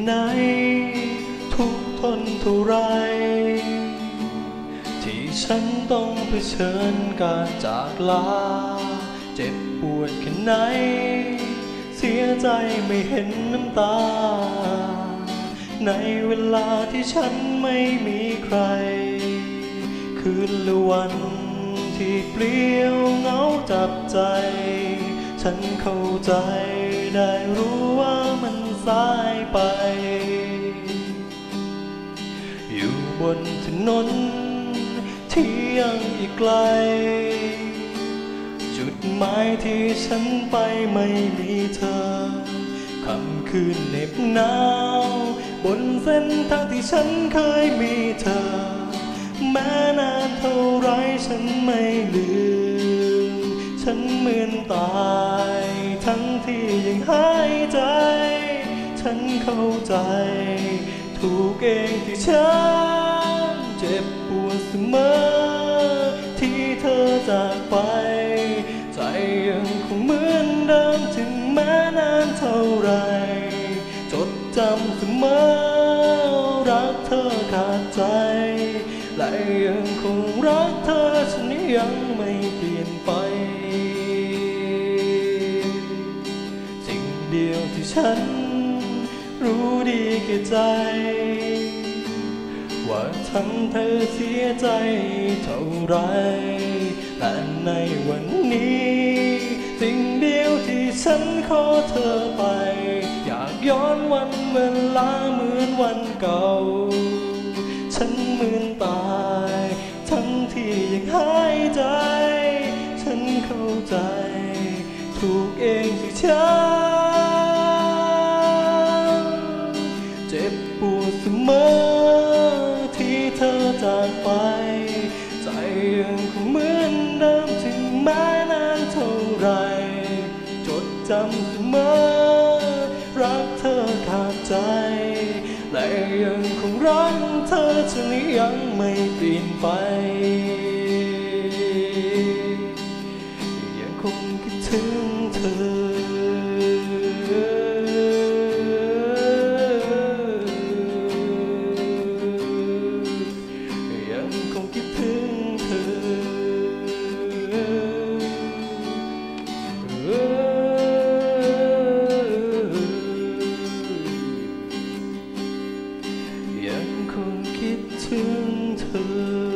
ไหนทุกทนเท่าไรที่ฉันต้องเผชิญการจากลาเจ็บปวดแค่ไหนเสียใจไม่เห็นน้ำตาในเวลาที่ฉันไม่มีใครคืนและวันที่เปลี่ยวเหงาจับใจฉันเข้าใจได้รู้ว่ามันสายไปอยู่บนถนนที่ยังอีกไกลจุดหมายที่ฉันไปไม่มีเธอค่ำคืนเหน็บหนาวบนเส้นทางที่ฉันเคยมีเธอแม้นานเท่าไรฉันไม่ลืมฉันเหมือนตายทั้งที่ยังหายใจฉันเข้าใจถูกเองที่ฉันเจ็บปวดเสมอที่เธอจากไปใจยังคงเหมือนเดิมถึงแม้นานเท่าไรจดจำเสมอรักเธอขาดใจและยังคงรักเธอฉันยังไม่เปลี่ยนไปสิ่งเดียวที่ฉันรู้ดีแก่ใจว่าทำเธอเสียใจเท่าไรแต่ในวันนี้สิ่งเดียวที่ฉันขอเธอไปอยากย้อนวันเวลาเหมือนวันเก่าฉันเหมือนตายทั้งที่ยังหายใจฉันเข้าใจถูกเองที่ฉันเจ็บปวดเสมอที่เธอจากไปใจยังคงเหมือนเดิมถึงแม้นานเท่าไรจดจำเสมอรักเธอขาดใจและยังคงรักเธอฉันยังไม่เปลี่ยนไปยังคงคิดถึงเธอยังคงคิดถึงเธอยังคงคิดถึงเธอ